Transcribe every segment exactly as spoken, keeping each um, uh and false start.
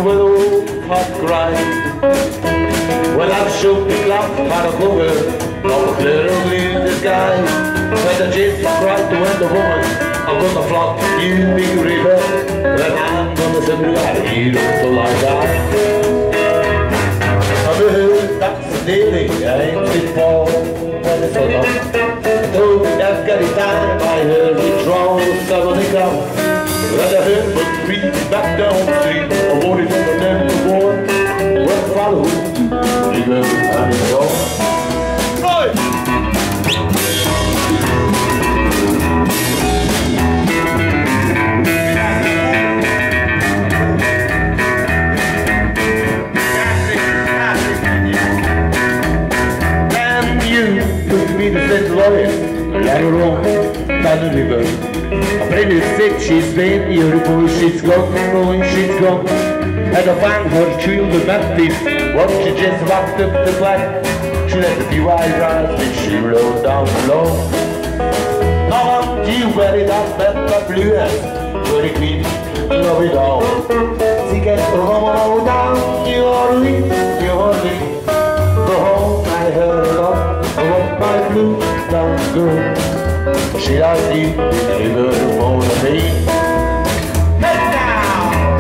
willow hot grind. Well, I've shook the clock out of cover, of clearly in the sky. When the Jesus cried to when the woman, I'm gonna flock you big river, and I'm gonna send you out of here until I die. I've heard that's daily, I ain't been fall when it's all up. Though I've got it time, I heard it draw suddenly come. And I heard but three back down the street, I wanted to the name of the war. Well, follow, river and it's all. Right! The lawyer, let her on by the river. A friend is sick, she's been beautiful, she's gone, going, she's gone. And I find her children baptized, what she just walked up the flat. She let the few eyes rise, and she rolled down below. Now I'm due very that that blue ass, very clean, love it all. She gets the home down, you are leave, you are leave. Go home, I heard a lot. What my blue down girl, she does see the river wanna be. Head down!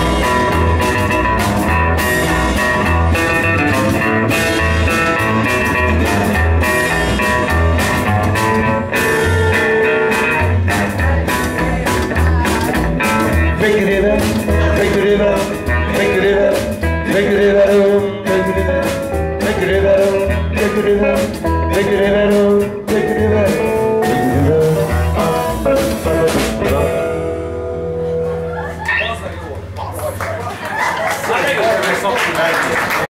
Take the river, take the river, take the river, take the river, take the river, take the river, take the river. Take it in, take it in, take it in.